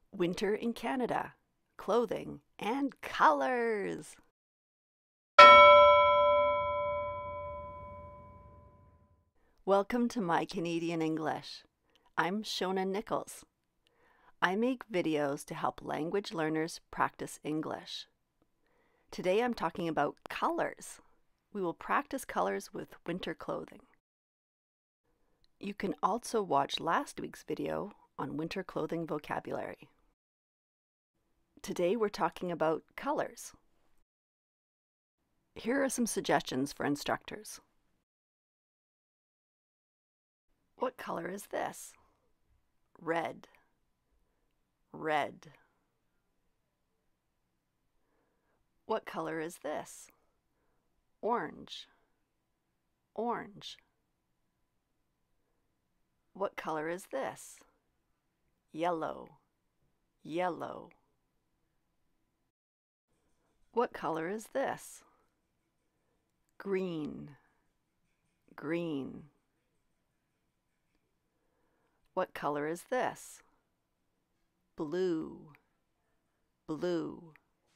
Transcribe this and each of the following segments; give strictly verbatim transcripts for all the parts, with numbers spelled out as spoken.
Winter in Canada, clothing and colors. Welcome to My Canadian English. I'm Shona Nichols. I make videos to help language learners practice English. Today I'm talking about colors. We will practice colors with winter clothing. You can also watch last week's video on winter clothing vocabulary. Today we're talking about colors. Here are some suggestions for instructors. What color is this? Red. Red. What color is this? Orange. Orange. What color is this? Yellow. Yellow. What color is this? Green. Green. What color is this? Blue. Blue.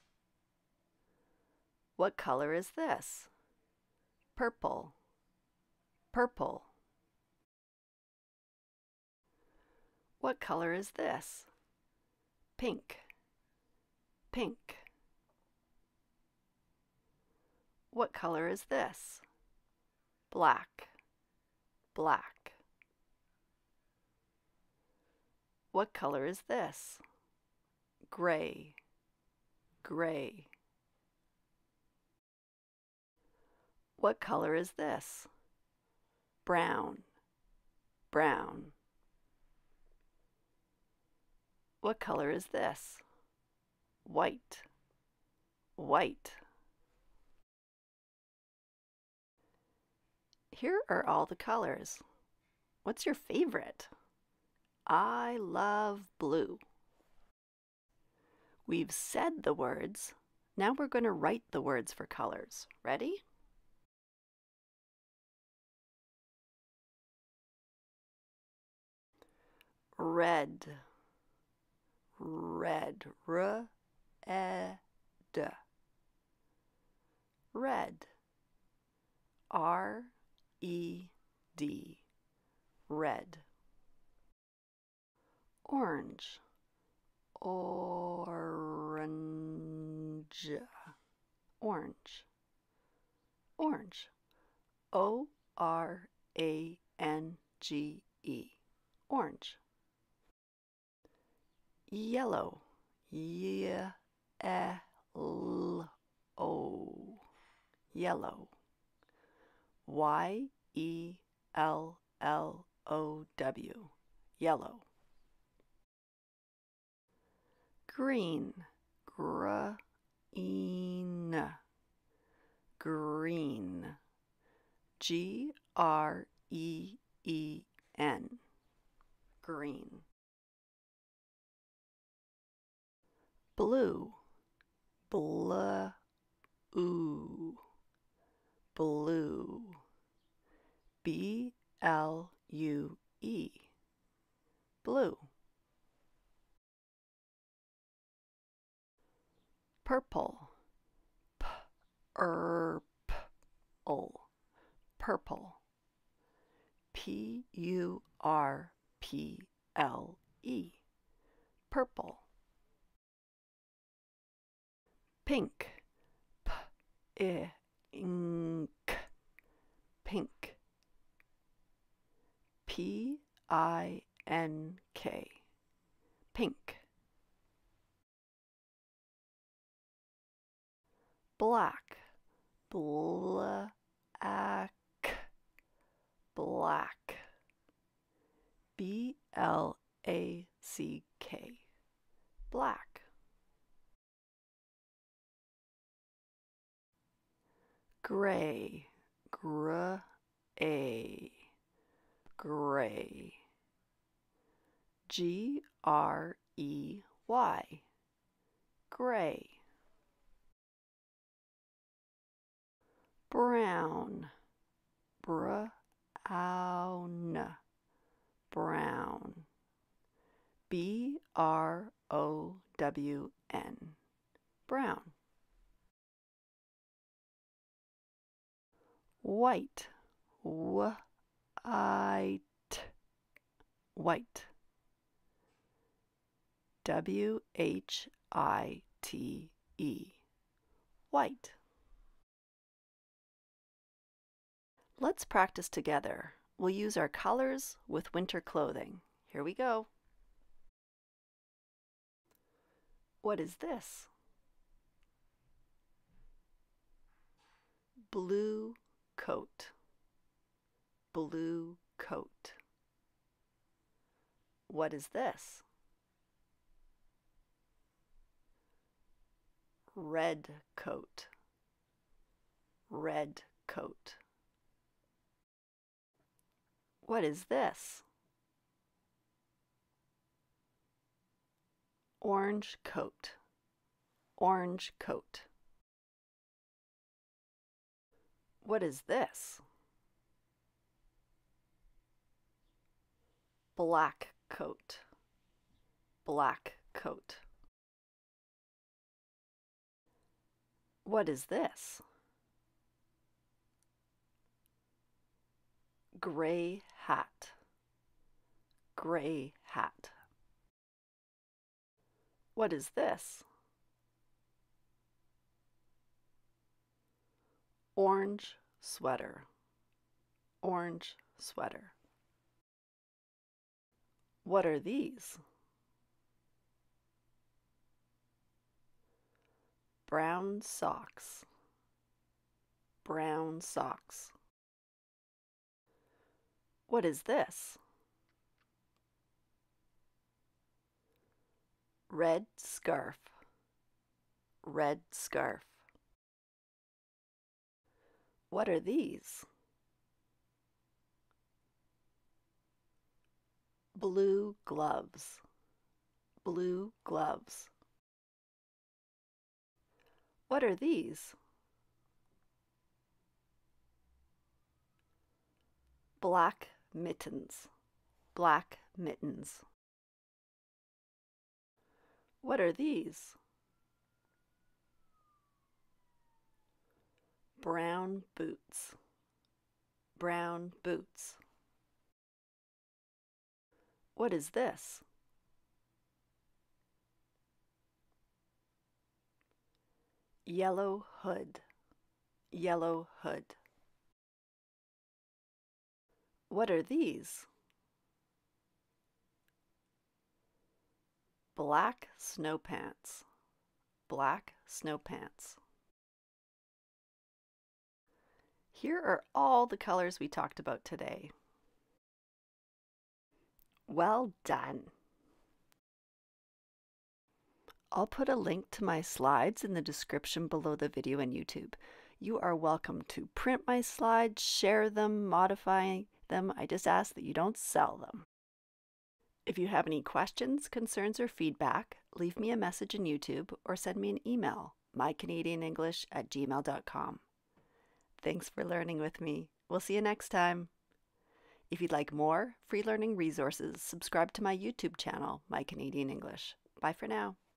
What color is this? Purple. Purple. What color is this? Pink. Pink. What color is this? Black. Black. What color is this? Gray. Gray. What color is this? Brown. Brown. What color is this? White. White. Here are all the colors. What's your favorite? I love blue. We've said the words. Now we're going to write the words for colors. Ready? Red. Red. R-E-D. Red. R E D. Red. Orange. Orange. Orange. Orange. O R A N G E. Orange. Yellow. Y-E-L-O. Yellow. Y E L L O W. Yellow. Green. Green. Green. G R E E N. Green. Blue. Blue. Blue. B L U E. Blue. Purple. P-er-p-le. Purple. P U R P L E. Purple. Pink. P-I-N-K. Pink. P I N K. Pink. Black. Black. Black. B L A C K. Black. Gray. Gray. Gray. G R E Y. Gray. Brown. Brown. Brown. B R O W N, brown. White, W I T, white. W H I T E, white. Let's practice together. We'll use our colors with winter clothing. Here we go. What is this? Blue coat, blue coat. What is this? Red coat, red coat. What is this? Orange coat, orange coat. What is this? Black coat, black coat. What is this? Gray hat, gray hat. What is this? Orange sweater, orange sweater. What are these? Brown socks, brown socks. What is this? Red scarf, red scarf. What are these? Blue gloves, blue gloves. What are these? Black mittens, black mittens. What are these? Brown boots, brown boots. What is this? Yellow hood, yellow hood. What are these? Black snow pants, black snow pants. Here are all the colors we talked about today. Well done! I'll put a link to my slides in the description below the video on YouTube. You are welcome to print my slides, share them, modify them. I just ask that you don't sell them. If you have any questions, concerns, or feedback, leave me a message in YouTube or send me an email, my canadian english at gmail dot com. Thanks for learning with me. We'll see you next time. If you'd like more free learning resources, subscribe to my YouTube channel, My Canadian English. Bye for now.